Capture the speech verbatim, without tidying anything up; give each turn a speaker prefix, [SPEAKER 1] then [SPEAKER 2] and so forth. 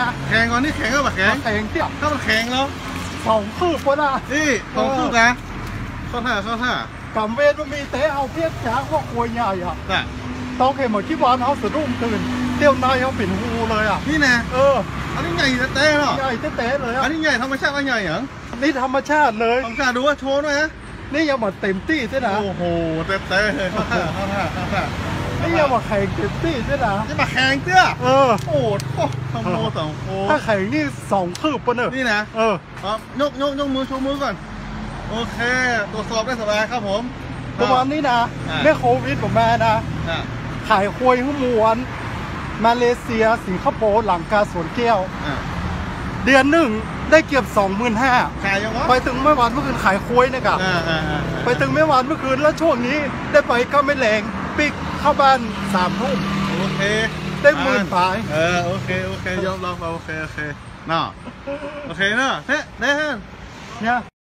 [SPEAKER 1] นะ
[SPEAKER 2] แข็งก่อนนี่แข็งก็แบบแข็ง
[SPEAKER 1] แข็งเทียบ
[SPEAKER 2] ถ้ามันแข็งแล้ว
[SPEAKER 1] สองคืบก็ได้
[SPEAKER 2] นี่สองคืบนะเข้าท่าเข้าท่า
[SPEAKER 1] กับเวทมันมีเตะเอาเพี้ยนช้างว่าควยใหญ่อ่ะ
[SPEAKER 2] น่ะ
[SPEAKER 1] ต้องเข็มเหมือนที่บ้านเขาสะดุ้งตื่นเตี้ยวนายเขาปิ่นหูเลยอ่ะ
[SPEAKER 2] นี่นะ
[SPEAKER 1] เออ
[SPEAKER 2] อันนี้ใหญ่เต้เนาะ
[SPEAKER 1] ใหญ่เต้เลยอ่ะ
[SPEAKER 2] อันนี้ใหญ่ธรรมชาติว่าใหญ่เหรอ
[SPEAKER 1] นี่ธรรมชาติเลย
[SPEAKER 2] ธรรมชาติดูว่าโชว์ด้วยนะ
[SPEAKER 1] นี่ยังมาเต็มที่ใช่ไหม
[SPEAKER 2] โอ้โหเต้เต้เลยเข้าท่าเข้าท่าเข้าท่า
[SPEAKER 1] นี่ยังมาแข่งเต็มที่ใช่ไหม
[SPEAKER 2] จะมาแข่งเตื้อ
[SPEAKER 1] เออ
[SPEAKER 2] โอ้โหสองโมสองโม
[SPEAKER 1] ถ้าแข่งนี่สองคืบปะเนี่ย
[SPEAKER 2] นี่นะ
[SPEAKER 1] เออ
[SPEAKER 2] ครับยกยกยกมือชูมือก่อนโอเคตรวจสอบได้สบายครับผม
[SPEAKER 1] ประมาณนี้นะเรื่องโควิดผมมานะขายควยหุ้มวนมาเลเซียสิงคโปร์หลังกาสวนแก้วเดือนหนึ่งได้เก็บสองหมื่นห้า
[SPEAKER 2] ขายยังวะ
[SPEAKER 1] ไปถึงเมื่อวานเมื่อคืนขายควยนะกับไปถึงเมื่อวานเมื่อคืนแล้วช่วงนี้ได้ไปก็ไม่แรงปิกเข้าบ้านสามทุ่ม
[SPEAKER 2] โอเค
[SPEAKER 1] ได้หมื่นปลาย
[SPEAKER 2] เออโอเคโอเคยอมรับโอเคโอเคน่าโอเคเนาะเฮ้เด้เนี่ย